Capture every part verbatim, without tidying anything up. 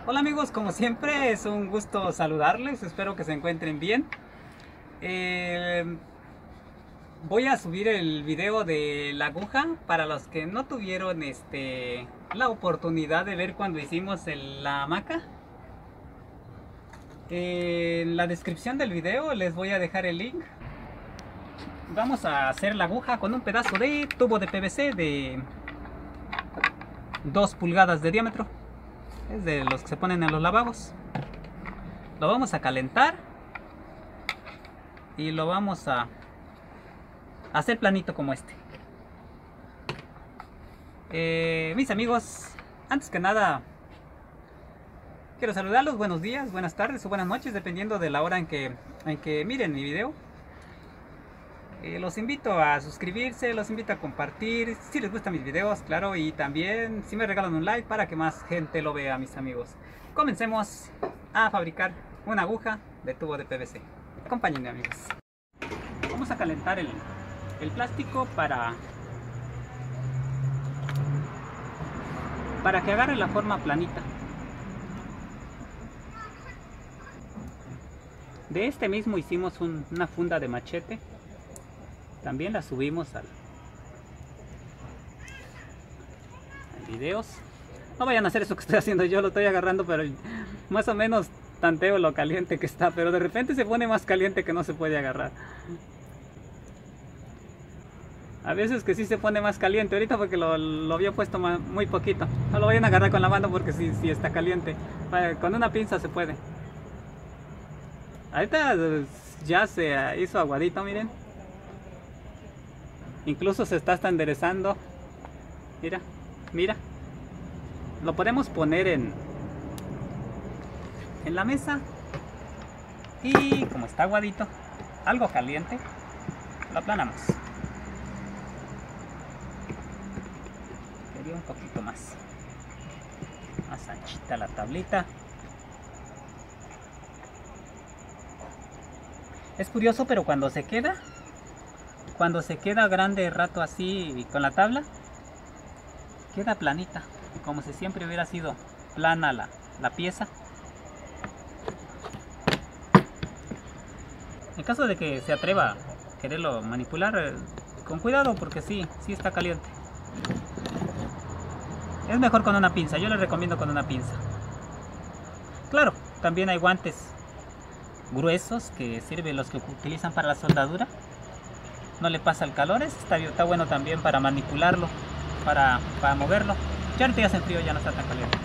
Hola amigos, como siempre es un gusto saludarles, espero que se encuentren bien. Eh, voy a subir el video de la aguja para los que no tuvieron este, la oportunidad de ver cuando hicimos el- la hamaca. Eh, en la descripción del video les voy a dejar el link. Vamos a hacer la aguja con un pedazo de tubo de P V C de dos pulgadas de diámetro. Es de los que se ponen en los lavabos. Lo vamos a calentar y lo vamos a hacer planito como este. Eh, mis amigos, antes que nada quiero saludarlos. Buenos días, buenas tardes o buenas noches, dependiendo de la hora en que, en que miren mi video. Eh, los invito a suscribirse, los invito a compartir si les gustan mis videos, claro, y también si me regalan un like para que más gente lo vea, mis amigos. Comencemos a fabricar una aguja de tubo de P V C. Acompáñenme, amigos. Vamos a calentar el, el plástico para para que agarre la forma planita. De este mismo hicimos un, una funda de machete. También la subimos al, al videos. No vayan a hacer eso que estoy haciendo yo, lo estoy agarrando, pero más o menos tanteo lo caliente que está, pero de repente se pone más caliente que no se puede agarrar. A veces que sí se pone más caliente, ahorita porque lo, lo había puesto muy poquito. No lo vayan a agarrar con la mano porque sí, sí está caliente. Con una pinza se puede. Ahorita ya se hizo aguadito, miren. Incluso se está hasta enderezando. Mira, mira. Lo podemos poner en, en la mesa. Y como está aguadito, algo caliente, lo aplanamos. Quería un poquito más. Más anchita la tablita. Es curioso, pero cuando se queda... Cuando se queda grande rato así con la tabla, queda planita, como si siempre hubiera sido plana la, la pieza. En caso de que se atreva a quererlo manipular, eh, con cuidado porque sí, sí está caliente. Es mejor con una pinza, yo les recomiendo con una pinza. Claro, también hay guantes gruesos que sirven los que utilizan para la soldadura. No le pasa el calor, está, está bueno también para manipularlo, para, para moverlo. Ya ahorita ya hace frío, ya no está tan caliente.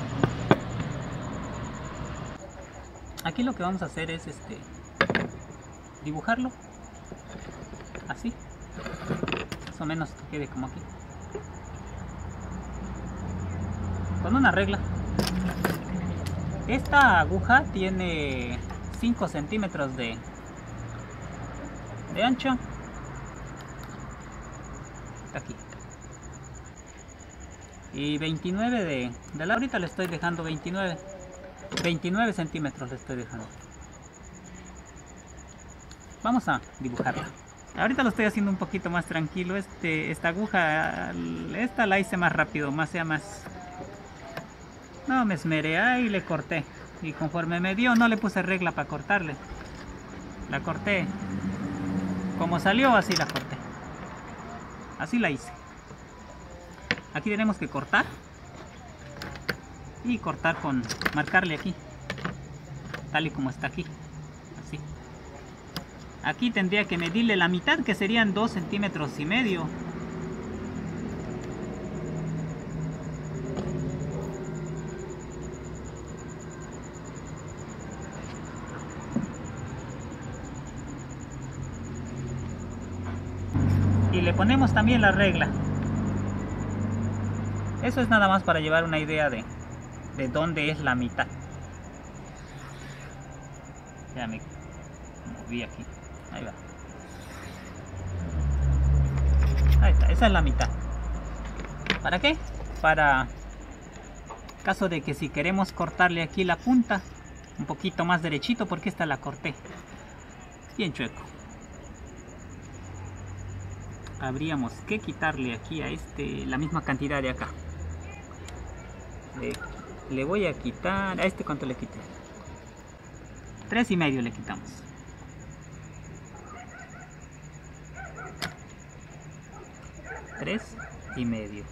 Aquí lo que vamos a hacer es este dibujarlo así, más o menos que quede como aquí, con una regla. Esta aguja tiene cinco centímetros de, de ancho. Aquí y veintinueve de, de la ahorita le estoy dejando veintinueve veintinueve centímetros le estoy dejando. Vamos a dibujarla. Ahorita lo estoy haciendo un poquito más tranquilo. Este, esta aguja, esta la hice más rápido, más sea más. No me esmeré, ahí le corté y conforme me dio no le puse regla para cortarle. La corté como salió, así la corté. Así la hice. Aquí tenemos que cortar. Y cortar con... marcarle aquí. Tal y como está aquí. Así. Aquí tendría que medirle la mitad, que serían dos centímetros y medio. Y le ponemos también la regla. Eso es nada más para llevar una idea de, de dónde es la mitad. Ya me moví aquí. Ahí va. Ahí está, esa es la mitad. ¿Para qué? Para caso de que si queremos cortarle aquí la punta un poquito más derechito, porque esta la corté bien chueco. Habríamos que quitarle aquí a este la misma cantidad de acá. Le, le voy a quitar, a este cuánto le quité, tres y medio le quitamos. Tres y medio.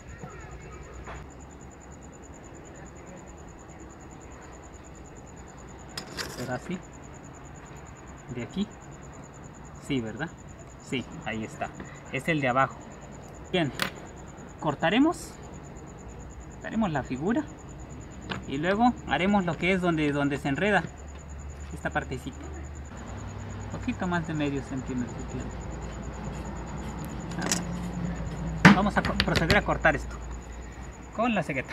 ¿Será así? ¿De aquí? Sí, ¿verdad? Sí, ahí está. Es el de abajo. Bien, cortaremos. Haremos la figura. Y luego haremos lo que es donde, donde se enreda esta partecita. Un poquito más de medio centímetro tiene. Vamos a proceder a cortar esto con la cegueta.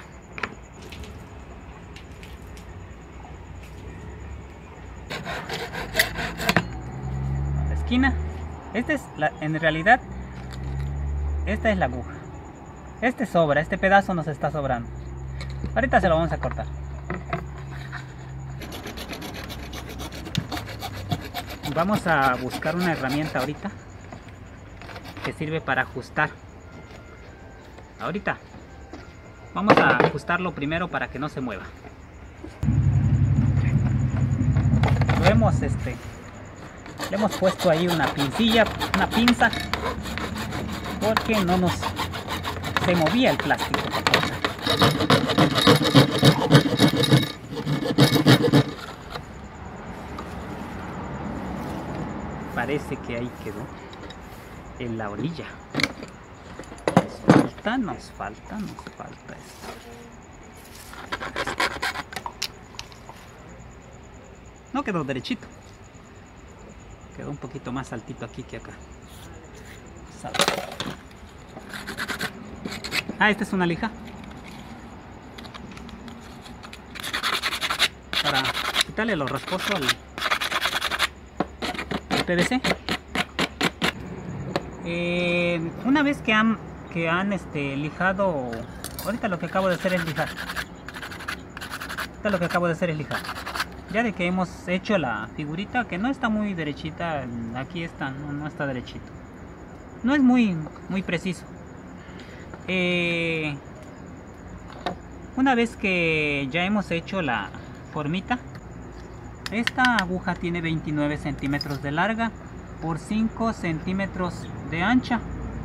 La esquina. Esta es la, en realidad, esta es la aguja. Este sobra, este pedazo nos está sobrando. Ahorita se lo vamos a cortar. Vamos a buscar una herramienta ahorita que sirve para ajustar. Ahorita vamos a ajustarlo primero para que no se mueva. Lo hemos este le hemos puesto ahí una pincilla, una pinza, porque no nos se movía el plástico. Parece que ahí quedó en la orilla. Nos falta, nos falta, nos falta esto. No quedó derechito. Quedó un poquito más altito aquí que acá. Ah, esta es una lija. Para quitarle lo rasposo al, al P V C. Eh, una vez que han, que han este, lijado, ahorita lo que acabo de hacer es lijar. Ahorita lo que acabo de hacer es lijar. Ya de que hemos hecho la figurita, que no está muy derechita, aquí está, no, no está derechito. No es muy, muy preciso. Eh, una vez que ya hemos hecho la formita, esta aguja tiene veintinueve centímetros de larga por cinco centímetros de ancha.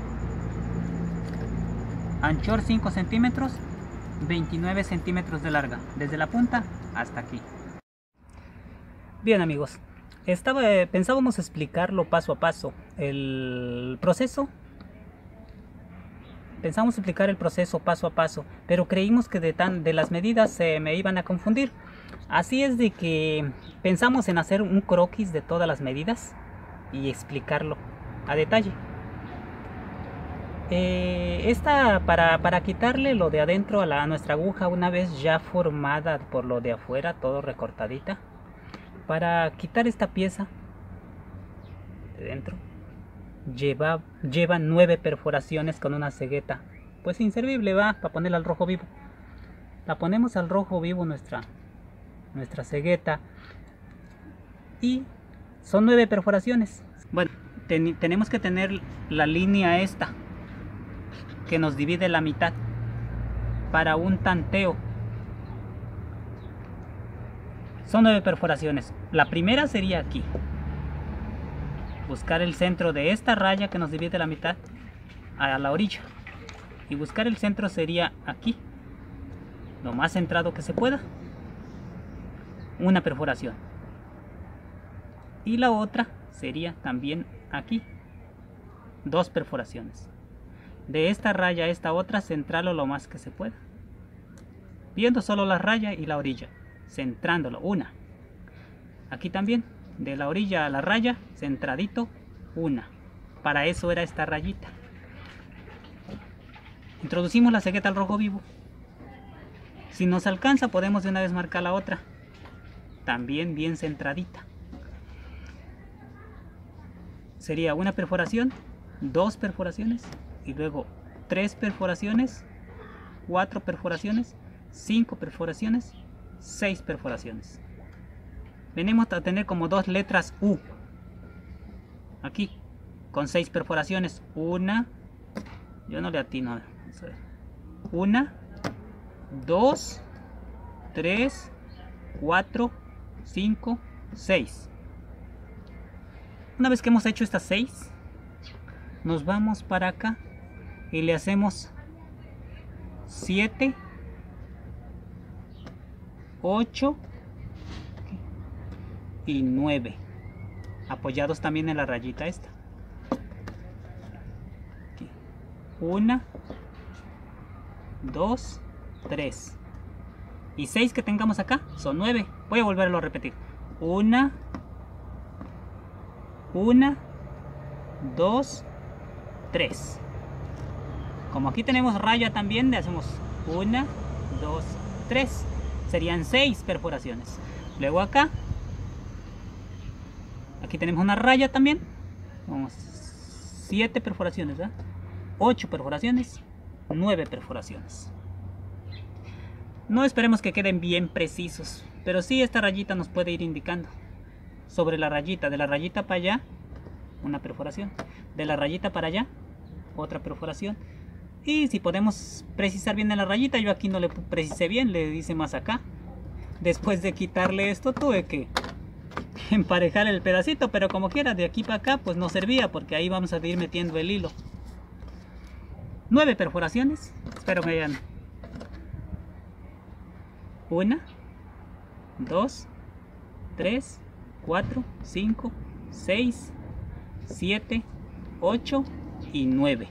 Anchor cinco centímetros, veintinueve centímetros de larga, desde la punta hasta aquí. Bien amigos, estaba, eh, pensábamos explicarlo paso a paso, el proceso. Pensamos explicar el proceso paso a paso, pero creímos que de, tan, de las medidas se eh, me iban a confundir. Así es de que pensamos en hacer un croquis de todas las medidas y explicarlo a detalle. Eh, esta para, para quitarle lo de adentro a, la, a nuestra aguja, una vez ya formada por lo de afuera, todo recortadita. Para quitar esta pieza de dentro, lleva, lleva nueve perforaciones con una cegueta. Pues inservible, va, para ponerla al rojo vivo. La ponemos al rojo vivo nuestra, nuestra cegueta. Y son nueve perforaciones. Bueno, ten, tenemos que tener la línea esta, que nos divide la mitad, para un tanteo. Son nueve perforaciones. La primera sería aquí. Buscar el centro de esta raya que nos divide la mitad a la orilla. Y buscar el centro sería aquí. Lo más centrado que se pueda. Una perforación. Y la otra sería también aquí. Dos perforaciones. De esta raya a esta otra, centrarlo lo más que se pueda. Viendo solo la raya y la orilla. Centrándolo, una. Aquí también, de la orilla a la raya, centradito, una. Para eso era esta rayita. Introducimos la cegueta al rojo vivo. Si nos alcanza, podemos de una vez marcar la otra. También bien centradita. Sería una perforación, dos perforaciones, y luego tres perforaciones, cuatro perforaciones, cinco perforaciones, seis perforaciones. Venimos a tener como dos letras U aquí, con seis perforaciones. Una, yo no le atino, una, dos, tres, cuatro, cinco, seis. Una vez que hemos hecho estas seis, nos vamos para acá y le hacemos siete, ocho y nueve, apoyados también en la rayita esta. Aquí. Una, dos, tres y seis que tengamos acá son nueve. Voy a volverlo a repetir. Una, una, dos, tres. Como aquí tenemos raya también, le hacemos una, dos, tres. Serían seis perforaciones. Luego acá, aquí tenemos una raya también. Vamos, siete perforaciones, ¿verdad? ocho perforaciones, nueve perforaciones. No esperemos que queden bien precisos, pero sí esta rayita nos puede ir indicando. Sobre la rayita, de la rayita para allá, una perforación. De la rayita para allá, otra perforación. Y si podemos precisar bien en la rayita, yo aquí no le precisé bien, le hice más acá. Después de quitarle esto tuve que emparejar el pedacito, pero como quiera, de aquí para acá pues no servía, porque ahí vamos a ir metiendo el hilo. Nueve perforaciones, espero me hayan. Una, dos, tres, cuatro, cinco, seis, siete, ocho y nueve.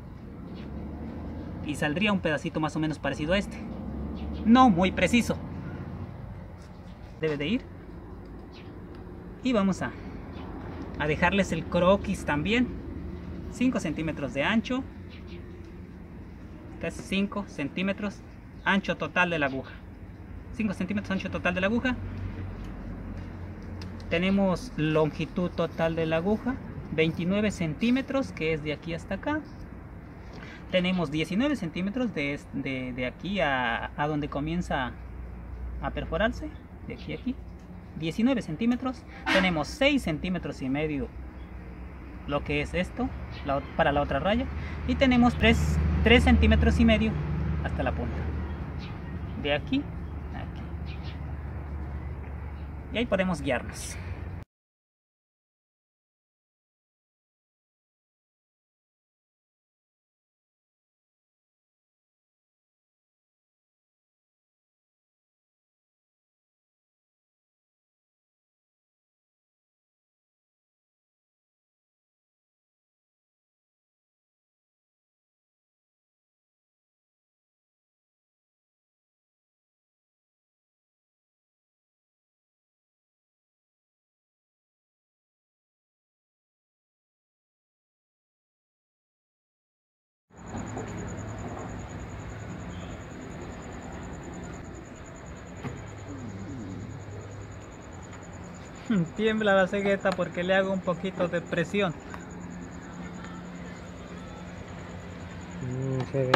Y saldría un pedacito más o menos parecido a este. No muy preciso. Debe de ir. Y vamos a, a dejarles el croquis también. cinco centímetros de ancho. Casi cinco centímetros ancho total de la aguja. cinco centímetros ancho total de la aguja. Tenemos longitud total de la aguja veintinueve centímetros, que es de aquí hasta acá. Tenemos diecinueve centímetros de, de, de aquí a, a donde comienza a perforarse, de aquí a aquí, diecinueve centímetros. Tenemos seis centímetros y medio lo que es esto la, para la otra raya, y tenemos tres centímetros y medio hasta la punta, de aquí a aquí, y ahí podemos guiarnos. Tiembla la cegueta porque le hago un poquito de presión. Mm, se ve.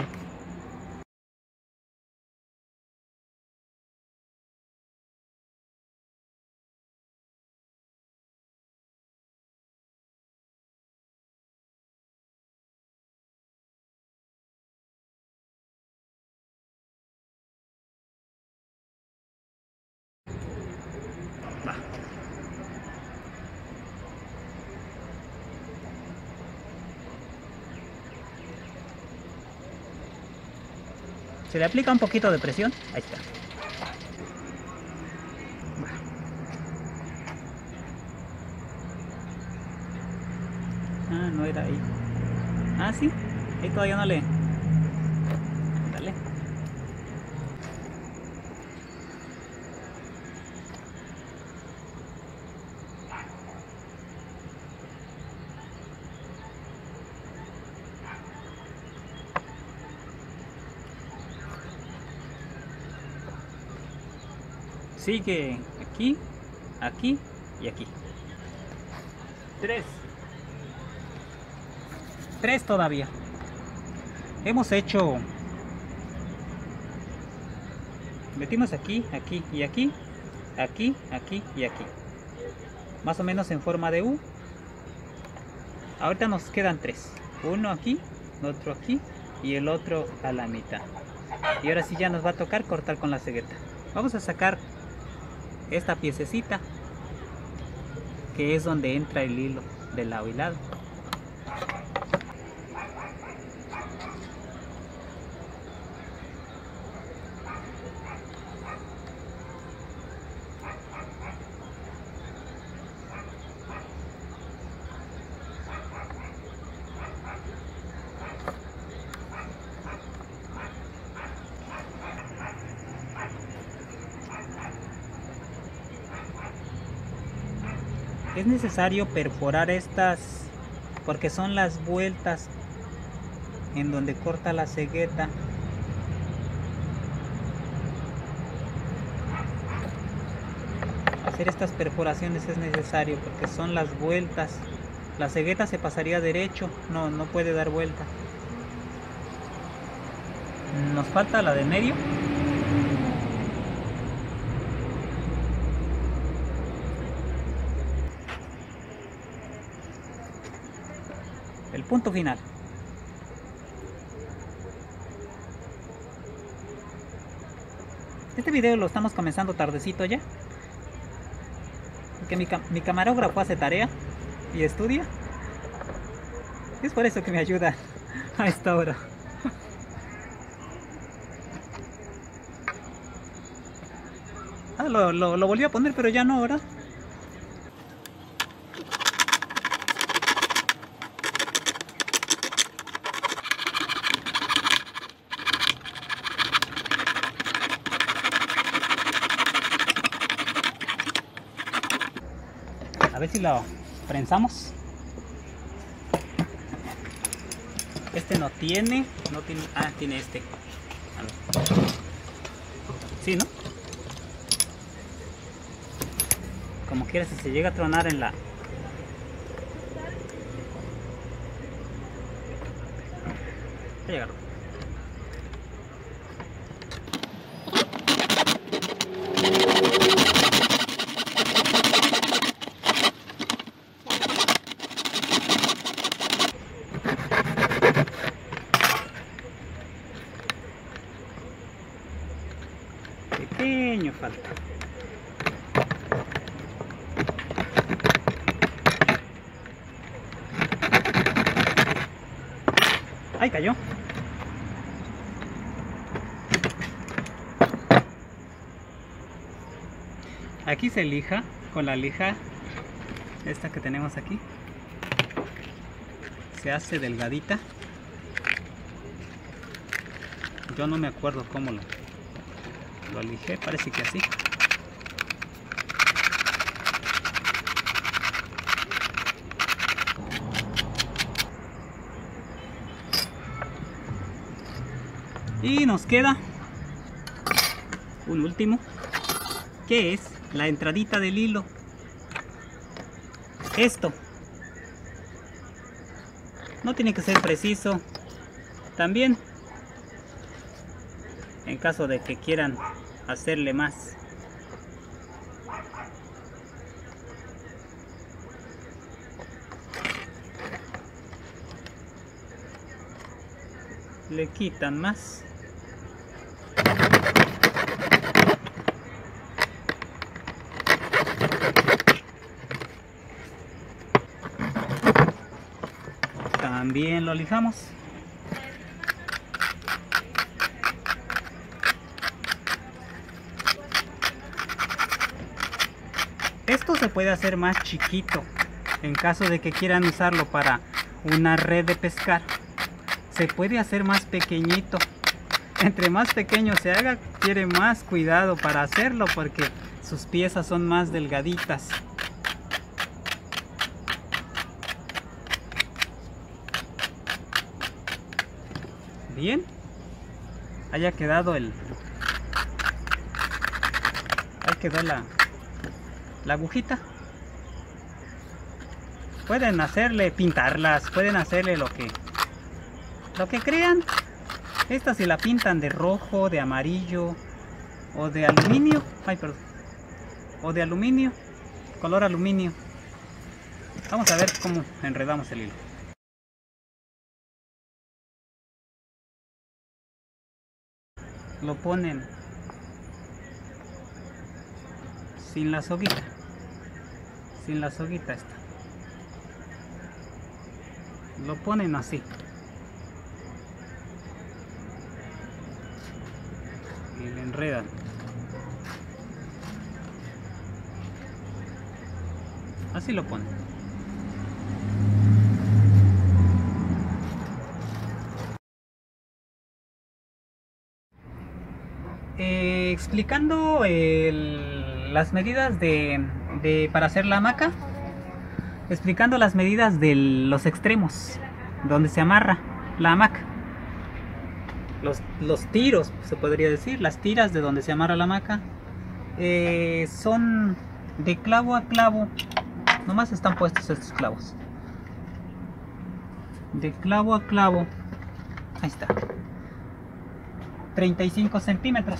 Va. Se le aplica un poquito de presión. Ahí está. Ah, no era ahí. Ah, sí. Ahí todavía no le. Dale. Sigue aquí, aquí y aquí. Tres. Tres todavía. Hemos hecho. Metimos aquí, aquí y aquí. Aquí, aquí y aquí. Más o menos en forma de U. Ahorita nos quedan tres. Uno aquí, otro aquí y el otro a la mitad. Y ahora sí ya nos va a tocar cortar con la cegueta. Vamos a sacar esta piececita, que es donde entra el hilo de lado y lado. Es necesario perforar estas porque son las vueltas en donde corta la cegueta. Hacer estas perforaciones es necesario porque son las vueltas. La cegueta se pasaría derecho, no, no puede dar vuelta. Nos falta la de medio. El punto final. Este video lo estamos comenzando tardecito ya, porque mi, mi camarógrafo hace tarea y estudia. Es por eso que me ayuda a esta hora. Ah, lo, lo, lo volví a poner, pero ya no ahora. A ver si lo prensamos. Este no tiene, no tiene, ah, tiene este. Sí, ¿no? Como quiera, si se llega a tronar en la... Ya llegaron. Pequeño falta. Ahí cayó. Aquí se lija con la lija esta que tenemos aquí. Se hace delgadita. Yo no me acuerdo cómo lo Lo lijé, parece que así. Y nos queda un último, que es la entradita del hilo. Esto no tiene que ser preciso. También, en caso de que quieran hacerle más. Le quitan más. También lo lijamos. Esto se puede hacer más chiquito en caso de que quieran usarlo para una red de pescar. Se puede hacer más pequeñito. Entre más pequeño se haga, quiere más cuidado para hacerlo porque sus piezas son más delgaditas. Bien, haya quedado el... Ahí quedó la... la agujita. Pueden hacerle, pintarlas, pueden hacerle lo que lo que crean. Esta si la pintan de rojo, de amarillo o de aluminio, ay perdón, o de aluminio, color aluminio. Vamos a ver cómo enredamos el hilo. Lo ponen sin la soguita, sin la soguita esta. Lo ponen así y le enredan. Así lo ponen. Eh, explicando el, las medidas de, de para hacer la hamaca, explicando las medidas de los extremos donde se amarra la hamaca, los, los tiros, se podría decir, las tiras de donde se amarra la hamaca, eh, son de clavo a clavo. Nomás están puestos estos clavos de clavo a clavo. Ahí está, treinta y cinco centímetros,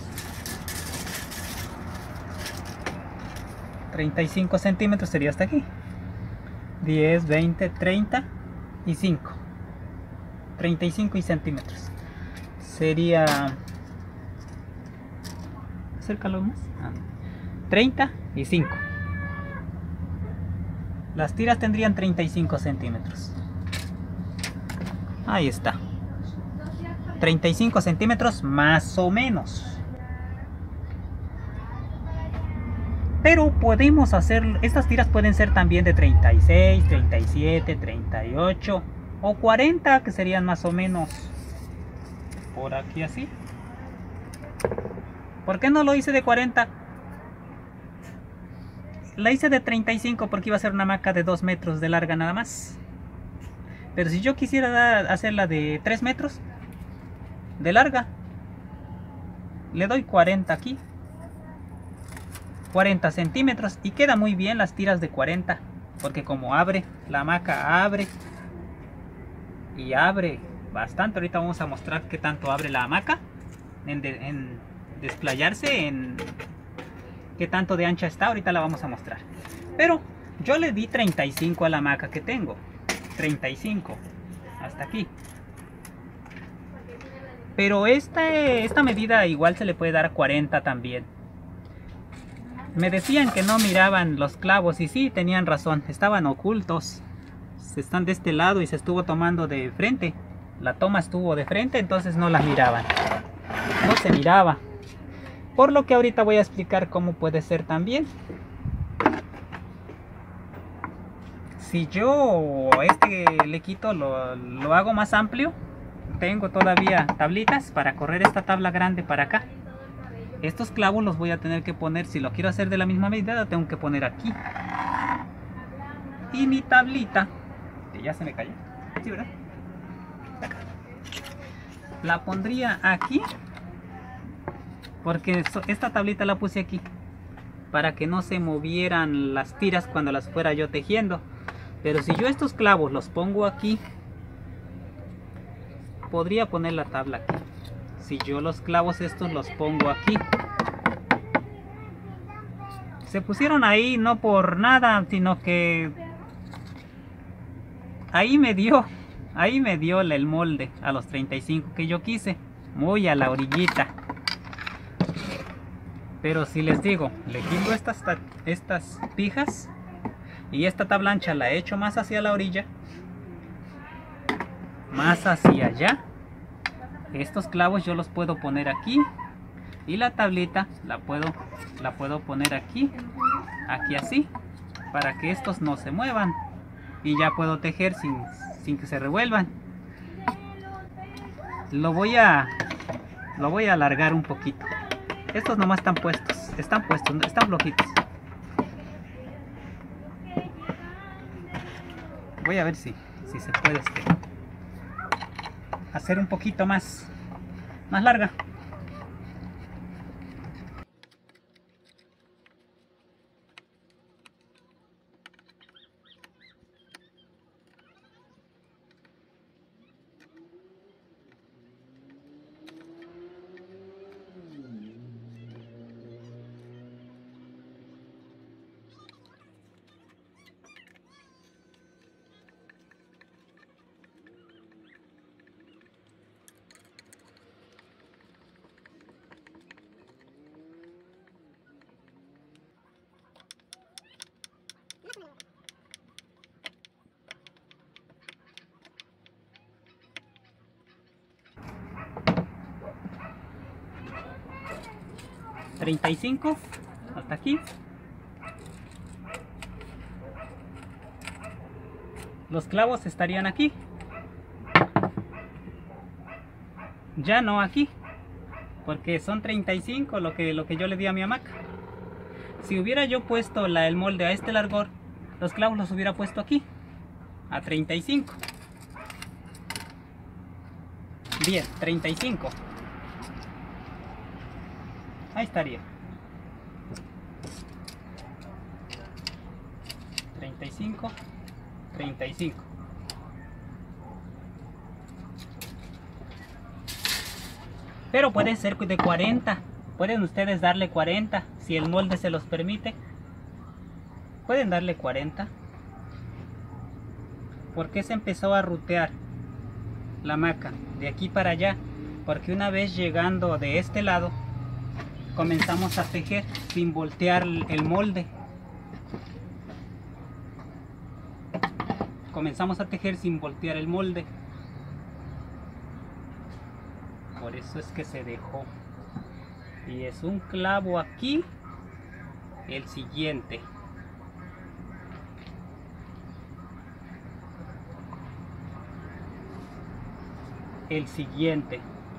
treinta y cinco centímetros sería hasta aquí. Diez, veinte, treinta y cinco, treinta y cinco centímetros sería, acércalo más, ah, treinta y cinco. Las tiras tendrían treinta y cinco centímetros. Ahí está, treinta y cinco centímetros más o menos. Pero podemos hacer, estas tiras pueden ser también de treinta y seis, treinta y siete, treinta y ocho o cuarenta, que serían más o menos por aquí así. ¿Por qué no lo hice de cuarenta? La hice de treinta y cinco porque iba a ser una hamaca de dos metros de larga nada más. Pero si yo quisiera dar, hacerla de tres metros de larga, le doy cuarenta aquí, cuarenta centímetros, y queda muy bien las tiras de cuarenta, porque como abre, la hamaca abre y abre bastante. Ahorita vamos a mostrar qué tanto abre la hamaca en, de, en desplayarse, en qué tanto de ancha está. Ahorita la vamos a mostrar, pero yo le di treinta y cinco a la hamaca que tengo, treinta y cinco hasta aquí. Pero esta, esta medida igual se le puede dar a cuarenta también. Me decían que no miraban los clavos, y sí, tenían razón, estaban ocultos. Están de este lado y se estuvo tomando de frente. La toma estuvo de frente, entonces no las miraban. No se miraba. Por lo que ahorita voy a explicar cómo puede ser también. Si yo este le quito, lo, lo hago más amplio, tengo todavía tablitas para correr esta tabla grande para acá. Estos clavos los voy a tener que poner, si lo quiero hacer de la misma medida, lo tengo que poner aquí. Y mi tablita, que ya se me cayó, ¿sí, verdad? La pondría aquí, porque esta tablita la puse aquí para que no se movieran las tiras cuando las fuera yo tejiendo. Pero si yo estos clavos los pongo aquí, podría poner la tabla aquí. Si yo los clavos estos los pongo aquí, se pusieron ahí no por nada, sino que ahí me dio, ahí me dio el molde a los treinta y cinco que yo quise, muy a la orillita. Pero si les digo, le quito estas, estas pijas y esta tabla ancha la he hecho más hacia la orilla, más hacia allá, estos clavos yo los puedo poner aquí y la tablita la puedo, la puedo poner aquí, aquí así, para que estos no se muevan y ya puedo tejer sin, sin que se revuelvan. Lo voy a, lo voy a alargar un poquito. Estos nomás están puestos, están puestos, están flojitos. Voy a ver si, si se puede este, hacer un poquito más, más larga. treinta y cinco hasta aquí. Los clavos estarían aquí, ya no aquí, porque son treinta y cinco lo que, lo que yo le di a mi hamaca. Si hubiera yo puesto la, el molde a este largor, los clavos los hubiera puesto aquí, a treinta y cinco. Bien, treinta y cinco. Ahí estaría. treinta y cinco, treinta y cinco. Pero puede ser de cuarenta. Pueden ustedes darle cuarenta si el molde se los permite. Pueden darle cuarenta. ¿Por qué se empezó a rutear la hamaca de aquí para allá? Porque una vez llegando de este lado comenzamos a tejer sin voltear el molde. Comenzamos a tejer sin voltear el molde. Por eso es que se dejó. Y es un clavo aquí, el siguiente. El siguiente.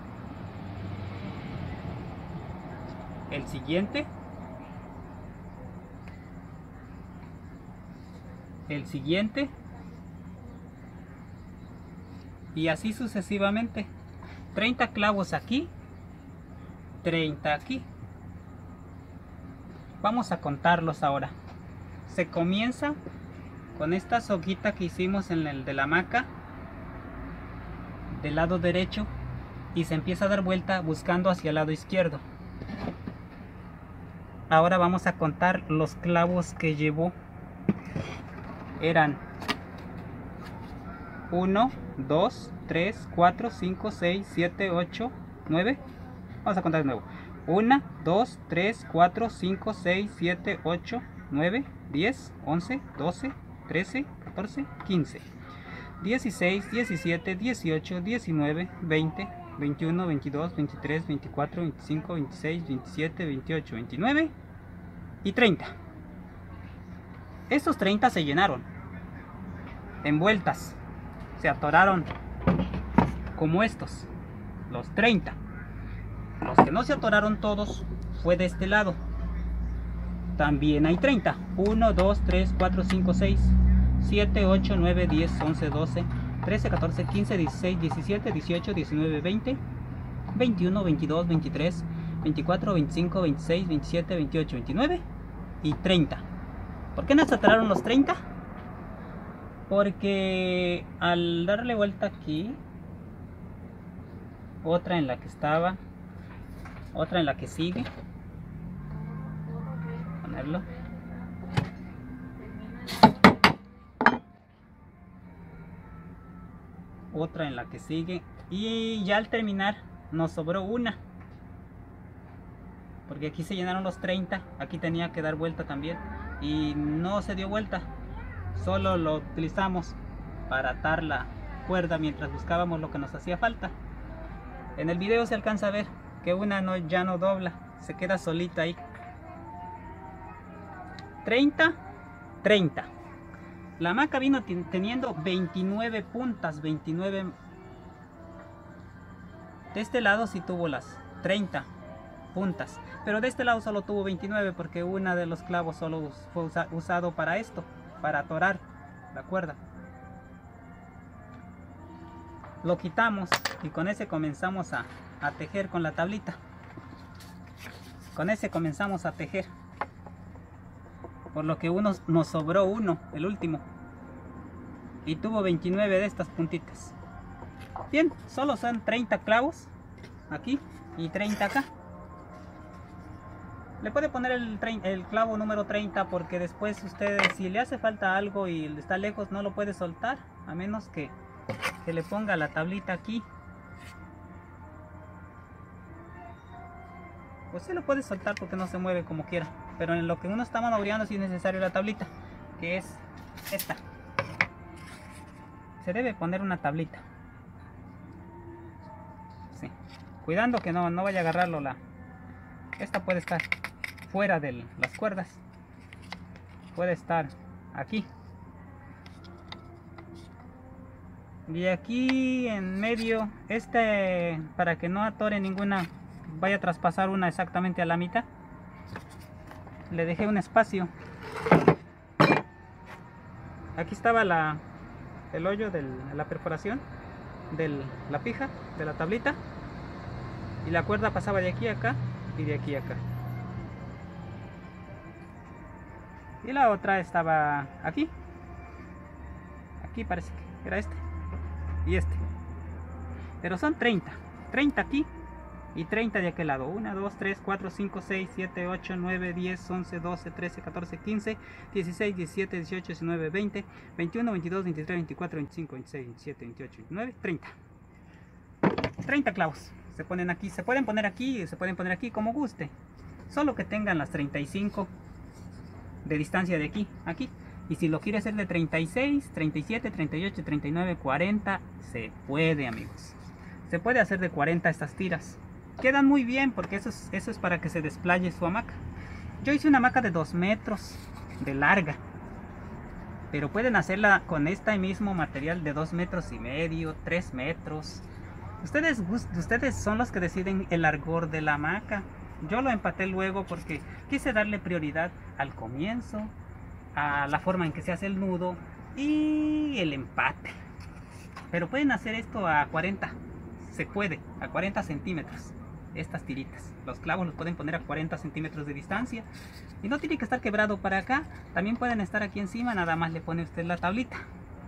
El siguiente. El siguiente. Y así sucesivamente. treinta clavos aquí, treinta aquí. Vamos a contarlos ahora. Se comienza con esta soguita que hicimos en el de la hamaca del lado derecho y se empieza a dar vuelta buscando hacia el lado izquierdo. Ahora vamos a contar los clavos que llevó. Eran uno, dos, tres, cuatro, cinco, seis, siete, ocho, nueve. Vamos a contar de nuevo. uno, dos, tres, cuatro, cinco, seis, siete, ocho, nueve, diez, once, doce, trece, catorce, quince, dieciséis, diecisiete, dieciocho, diecinueve, veinte, veintiuno, veintidós, veintitrés, veinticuatro, veinticinco, veintiséis, veintisiete, veintiocho, veintinueve y treinta. Estos treinta se llenaron en vueltas. Se atoraron como estos, los treinta. Los que no se atoraron todos fue de este lado. También hay treinta. uno, dos, tres, cuatro, cinco, seis, siete, ocho, nueve, diez, once, doce, trece, catorce, quince, dieciséis, diecisiete, dieciocho, diecinueve, veinte, veintiuno, veintidós, veintitrés, veinticuatro, veinticinco, veintiséis, veintisiete, veintiocho, veintinueve y treinta. ¿Por qué no se atoraron los treinta? Porque al darle vuelta aquí, otra en la que estaba, otra en la que sigue, ponerlo, otra en la que sigue, y ya al terminar nos sobró una, porque aquí se llenaron los treinta, aquí tenía que dar vuelta también y no se dio vuelta. Solo lo utilizamos para atar la cuerda mientras buscábamos lo que nos hacía falta. En el video se alcanza a ver que una no, ya no dobla, se queda solita ahí. treinta, treinta. La hamaca vino teniendo veintinueve puntas, veintinueve. De este lado sí tuvo las treinta puntas, pero de este lado solo tuvo veintinueve porque una de los clavos solo fue usa, usado para esto, para atorar la cuerda. Lo quitamos y con ese comenzamos a, a tejer con la tablita. Con ese comenzamos a tejer, por lo que uno nos sobró uno, el último, y tuvo veintinueve de estas puntitas. Bien, solo son treinta clavos aquí y treinta acá. Le puede poner el, el clavo número treinta porque después ustedes, si le hace falta algo y está lejos, no lo puede soltar, a menos que, que le ponga la tablita aquí. Pues se lo puede soltar porque no se mueve como quiera, pero en lo que uno está maniobrando sí es necesario la tablita, que es esta. Se debe poner una tablita, sí, cuidando que no, no vaya a agarrarlo la, esta puede estar fuera de las cuerdas, puede estar aquí, y aquí en medio, este, para que no atore ninguna, vaya a traspasar una exactamente a la mitad, le dejé un espacio. Aquí estaba la, el hoyo de la perforación de la pija, de la tablita, y la cuerda pasaba de aquí a acá y de aquí a acá. Y la otra estaba aquí, aquí parece que era este y este, pero son treinta, treinta aquí y treinta de aquel lado. uno, dos, tres, cuatro, cinco, seis, siete, ocho, nueve, diez, once, doce, trece, catorce, quince, dieciséis, diecisiete, dieciocho, diecinueve, veinte, veintiuno, veintidós, veintitrés, veinticuatro, veinticinco, veintiséis, veintisiete, veintiocho, veintinueve, treinta. treinta clavos se ponen aquí, se pueden poner aquí y se pueden poner aquí como guste, solo que tengan las treinta y cinco de distancia de aquí a aquí. Y si lo quiere hacer de treinta y seis, treinta y siete, treinta y ocho, treinta y nueve, cuarenta, se puede, amigos. Se puede hacer de cuarenta estas tiras. Quedan muy bien porque eso es, eso es para que se desplaye su hamaca. Yo hice una hamaca de dos metros de larga, pero pueden hacerla con este mismo material de dos metros y medio, tres metros. Ustedes, ustedes son los que deciden el largor de la hamaca. Yo lo empaté luego porque quise darle prioridad al comienzo, a la forma en que se hace el nudo y el empate. Pero pueden hacer esto a cuarenta, se puede, a cuarenta centímetros. Estas tiritas, los clavos los pueden poner a cuarenta centímetros de distancia y no tiene que estar quebrado para acá, también pueden estar aquí encima, nada más le pone usted la tablita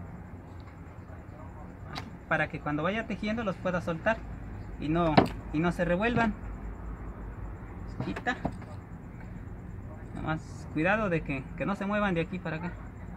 para que cuando vaya tejiendo los pueda soltar y no, y no se revuelvan. Quita, nada más cuidado de que, que no se muevan de aquí para acá,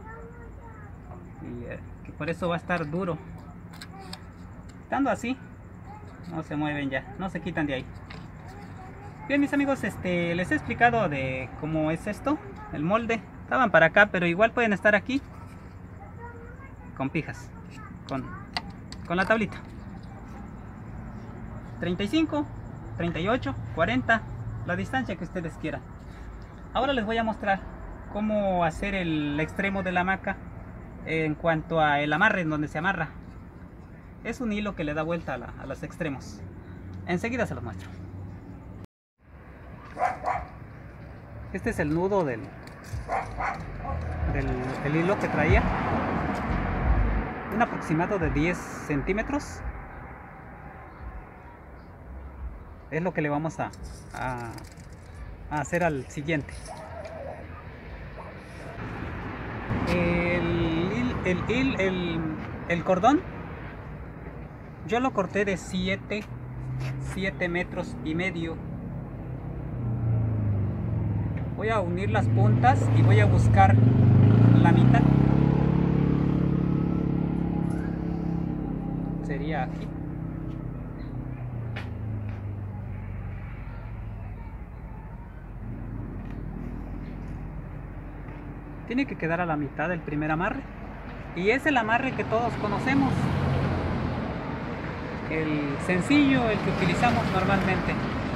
y, eh, que por eso va a estar duro. Estando así no se mueven ya, no se quitan de ahí. Bien, mis amigos, este, les he explicado de cómo es esto, el molde. Estaban para acá, pero igual pueden estar aquí con pijas, con, con la tablita. treinta y cinco, treinta y ocho, cuarenta, la distancia que ustedes quieran. Ahora les voy a mostrar cómo hacer el extremo de la hamaca en cuanto a el amarre, en donde se amarra. Es un hilo que le da vuelta a, la, a los extremos. Enseguida se los muestro. Este es el nudo del, del, del hilo que traía. Un aproximado de diez centímetros. Es lo que le vamos a, a, a hacer al siguiente. El, el, el, el, el cordón yo lo corté de siete metros y medio. Voy a unir las puntas y voy a buscar la mitad. Sería aquí. Tiene que quedar a la mitad del primer amarre. Y es el amarre que todos conocemos. El sencillo, el que utilizamos normalmente.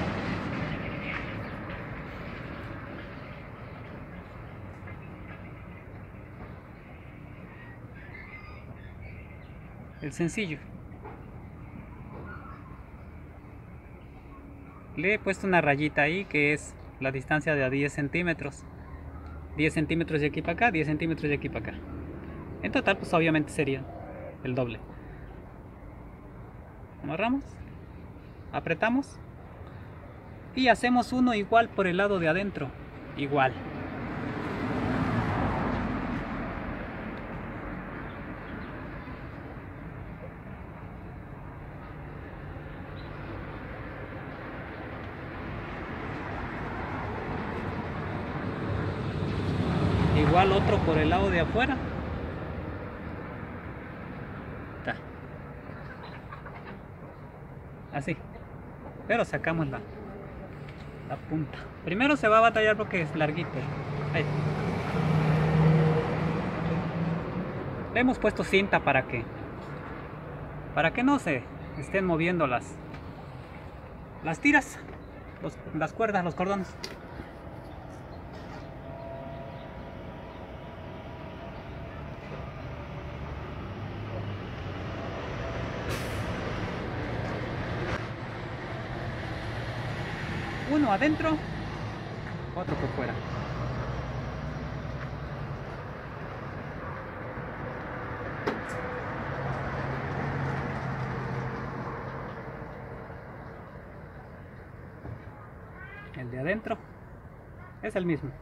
El sencillo. Le he puesto una rayita ahí que es la distancia de a diez centímetros. diez centímetros de aquí para acá, diez centímetros de aquí para acá. En total, pues obviamente sería el doble. Amarramos, apretamos y hacemos uno igual por el lado de adentro, igual. Igual otro por el lado de afuera. Está. Así. Pero sacamos la, la punta. Primero se va a batallar porque es larguito. Ahí. Le hemos puesto cinta para que para que no se estén moviendo las las tiras. los, las cuerdas, los cordones. Uno adentro, otro por fuera. El de adentro es el mismo.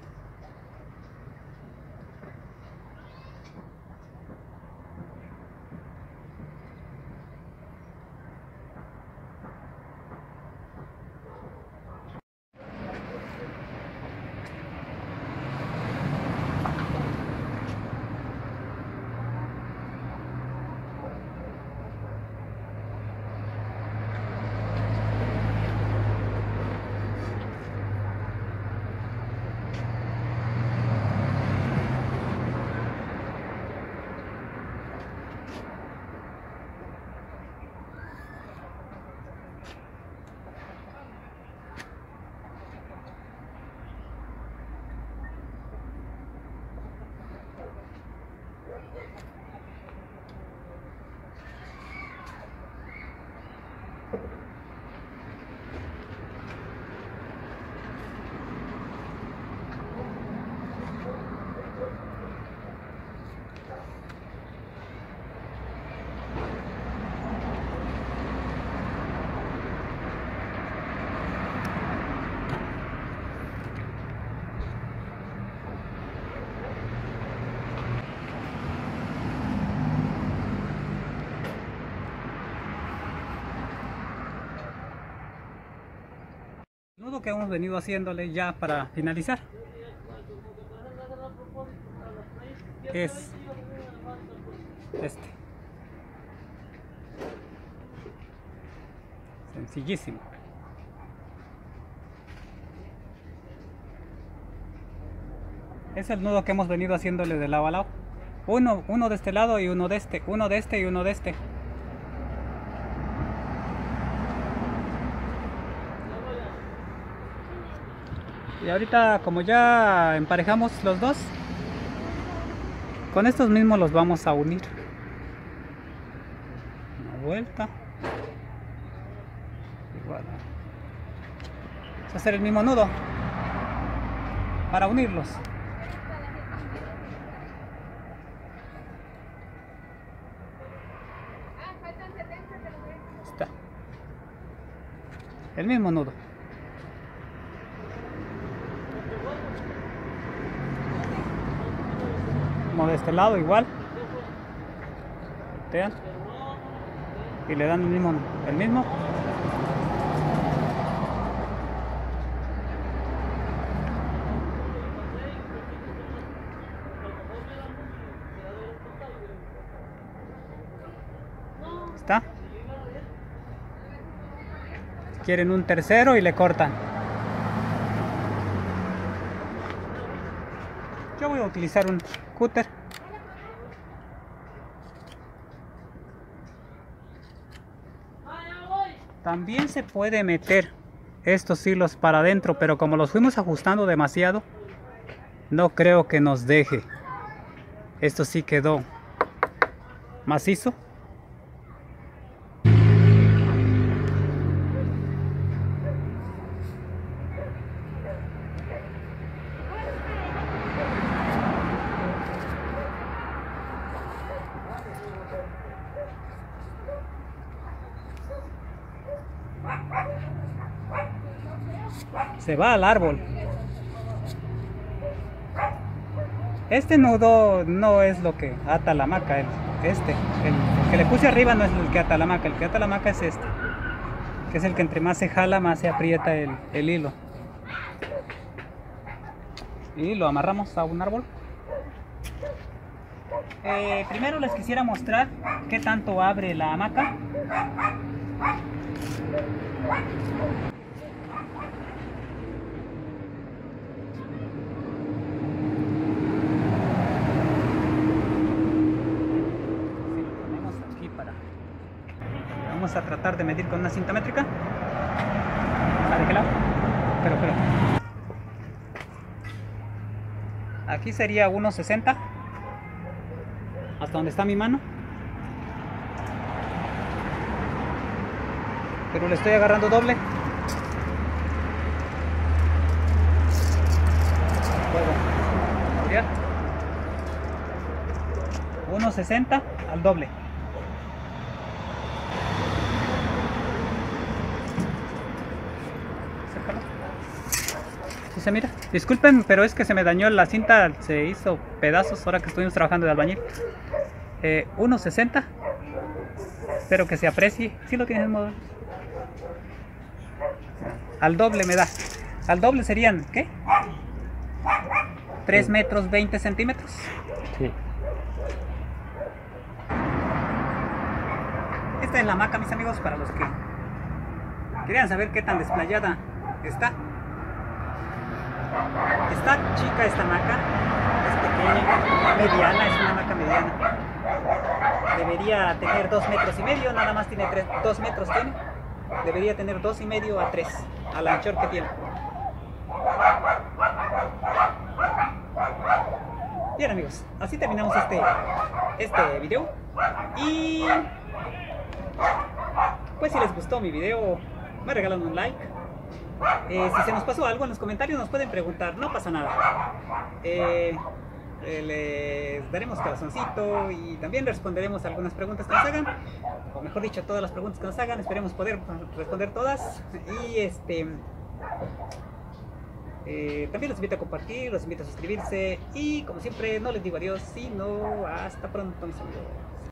Nudo que hemos venido haciéndole ya para finalizar es este, sencillísimo. Es el nudo que hemos venido haciéndole de lado a lado, uno, uno de este lado y uno de este, uno de este y uno de este. Y ahorita, como ya emparejamos los dos, con estos mismos los vamos a unir. Una vuelta. Igual. Vamos a hacer el mismo nudo para unirlos. Está. El mismo nudo. Como de este lado igual, voltean y le dan el mismo, el mismo. ¿Está? Si quieren un tercero y le cortan. Yo voy a utilizar un cúter. También se puede meter estos hilos para adentro, pero como los fuimos ajustando demasiado, no creo que nos deje. Esto sí quedó macizo. Se va al árbol. Este nudo no es lo que ata la hamaca. El, este, el, el que le puse arriba no es el que ata la hamaca. El que ata la hamaca es este, que es el que entre más se jala, más se aprieta el, el hilo. Y lo amarramos a un árbol. Eh, primero les quisiera mostrar qué tanto abre la hamaca. Vamos a tratar de medir con una cinta métrica. Ah, ¿de qué lado? Pero, pero. Aquí sería uno sesenta. Hasta donde está mi mano. Pero le estoy agarrando doble. uno sesenta al doble. ¿Sí se mira? Disculpen, pero es que se me dañó la cinta, se hizo pedazos ahora que estuvimos trabajando de albañil. eh, uno sesenta. Espero que se aprecie. ¿Sí lo tienes en modo? Al doble me da. Al doble serían, ¿qué? tres metros veinte centímetros. Sí. Esta es la hamaca, mis amigos, para los que querían saber qué tan desplayada está. Está chica esta hamaca, es pequeña, mediana, es una hamaca mediana. Debería tener dos metros y medio, nada más tiene tres, dos metros tiene. Debería tener dos y medio a tres, al anchor que tiene. Bien, amigos, así terminamos este, este video. Y pues si les gustó mi video, me regalan un like. Eh, si se nos pasó algo en los comentarios nos pueden preguntar, no pasa nada. Eh, eh, les daremos corazoncito y también responderemos algunas preguntas que nos hagan. O mejor dicho, todas las preguntas que nos hagan, esperemos poder responder todas. Y este... Eh, también los invito a compartir, los invito a suscribirse y como siempre no les digo adiós, sino hasta pronto, mis amigos.